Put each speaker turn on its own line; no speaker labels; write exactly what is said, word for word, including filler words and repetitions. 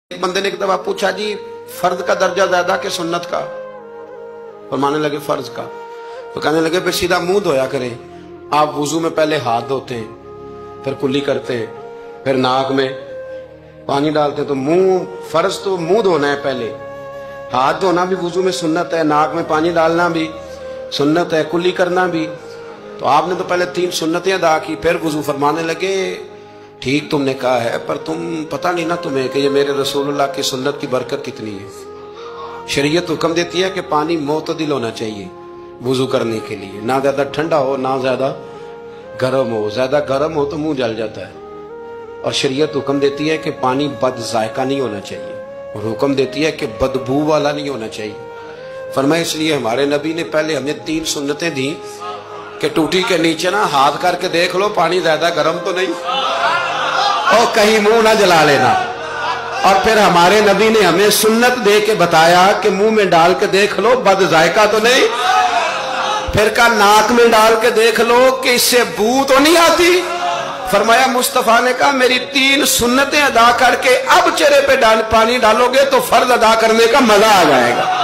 एक बंदे ने एक दफा पूछा, जी फर्ज का दर्जा ज्यादा कि सुन्नत का? फरमाने लगे फर्ज का। तो कहने लगे फिर सीधा मुंह धोया करें। आप वुजू में पहले हाथ धोते हैं, फिर कुल्ली करते हैं, फिर नाक में पानी डालते हैं। तो मुंह फर्ज तो मुंह धोना है पहले, हाथ धोना भी वुजू में सुन्नत है, नाक में पानी डालना भी सुन्नत है, कुल्ली करना भी। तो आपने तो पहले तीन सुन्नतें अदा की, फिर वुजू। फरमाने लगे ठीक तुमने कहा है, पर तुम पता नहीं ना तुम्हें कि ये मेरे रसूलुल्लाह की सुन्नत की बरकत कितनी है। शरीयत हुक्म देती है कि पानी मोतदिल होना चाहिए वुजू करने के लिए, ना ज्यादा ठंडा हो ना ज्यादा गर्म हो। ज्यादा गर्म हो तो मुंह जल जाता है। और शरीयत हुक्म देती है कि पानी बद जायका नहीं होना चाहिए, और हुक्म देती है कि बदबू वाला नहीं होना चाहिए। फरमाया इसलिए हमारे नबी ने पहले हमें तीन सुन्नतें दी कि टूटी के नीचे ना हाथ करके देख लो पानी ज्यादा गर्म तो नहीं, और कहीं मुंह ना जला लेना। और फिर हमारे नबी ने हमें सुन्नत दे के बताया कि मुंह में डाल के देख लो बद जायका तो नहीं। फिर का नाक में डाल के देख लो कि इससे बू तो नहीं आती। फरमाया मुस्तफा ने कहा मेरी तीन सुन्नतें अदा करके अब चेहरे पे डाल पानी डालोगे तो फर्ज अदा करने का मजा आ जाएगा।